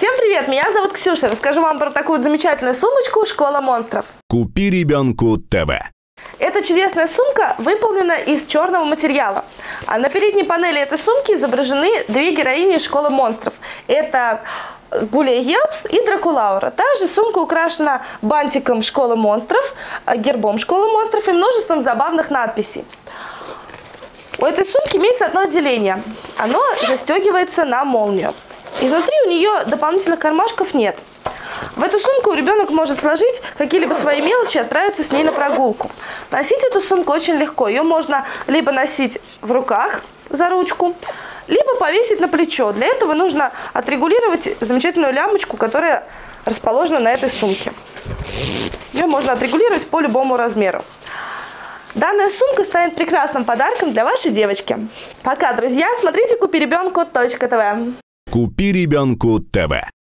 Всем привет, меня зовут Ксюша. Расскажу вам про такую вот замечательную сумочку «Школа монстров». Купи ребенку ТВ. Эта чудесная сумка выполнена из черного материала. А на передней панели этой сумки изображены две героини «Школы монстров». Это Гулия Елпс и Дракулаура. Также сумка украшена бантиком «Школы монстров», гербом «Школы монстров» и множеством забавных надписей. У этой сумки имеется одно отделение. Оно застегивается на молнию. Изнутри у нее дополнительных кармашков нет. В эту сумку ребенок может сложить какие-либо свои мелочи и отправиться с ней на прогулку. Носить эту сумку очень легко. Ее можно либо носить в руках за ручку, либо повесить на плечо. Для этого нужно отрегулировать замечательную лямочку, которая расположена на этой сумке. Ее можно отрегулировать по любому размеру. Данная сумка станет прекрасным подарком для вашей девочки. Пока, друзья! Смотрите купиребенку.тв. Купи ребенку ТВ.